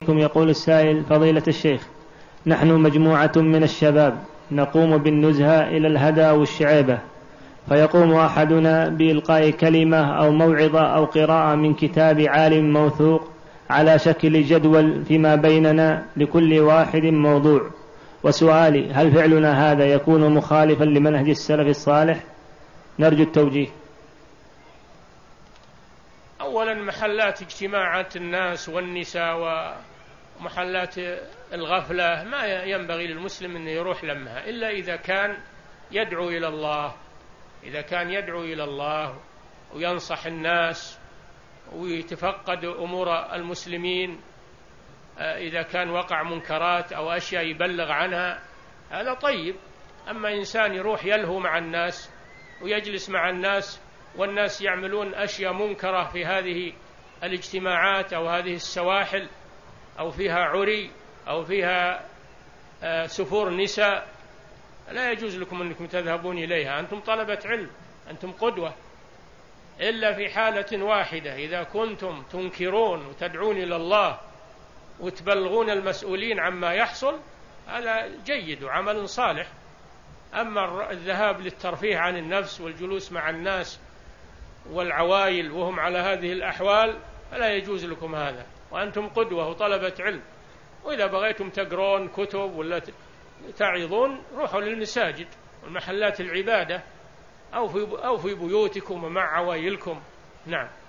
فيكم. يقول السائل: فضيلة الشيخ، نحن مجموعة من الشباب نقوم بالنزهة إلى الهدى والشعيبة، فيقوم أحدنا بإلقاء كلمة أو موعظة أو قراءة من كتاب عالم موثوق على شكل جدول فيما بيننا، لكل واحد موضوع. وسؤالي: هل فعلنا هذا يكون مخالفا لمنهج السلف الصالح؟ نرجو التوجيه. أولا، محلات اجتماعات الناس والنساء ومحلات الغفلة ما ينبغي للمسلم أن يروح لمها إلا إذا كان يدعو إلى الله، إذا كان يدعو إلى الله وينصح الناس ويتفقد أمور المسلمين، إذا كان وقع منكرات أو أشياء يبلغ عنها، هذا طيب. أما إنسان يروح يلهو مع الناس ويجلس مع الناس والناس يعملون أشياء منكرة في هذه الاجتماعات أو هذه السواحل، أو فيها عري أو فيها سفور نساء، لا يجوز لكم أنكم تذهبون إليها. أنتم طلبة علم، أنتم قدوة، إلا في حالة واحدة: إذا كنتم تنكرون وتدعون إلى الله وتبلغون المسؤولين عما يحصل، هذا جيد وعمل صالح. أما الذهاب للترفيه عن النفس والجلوس مع الناس والعوائل وهم على هذه الأحوال، فلا يجوز لكم هذا، وأنتم قدوة وطلبة علم. وإذا بغيتم تقرون كتب ولا تعظون، روحوا للمساجد والمحلات العبادة، أو في بيوتكم ومع عوائلكم. نعم.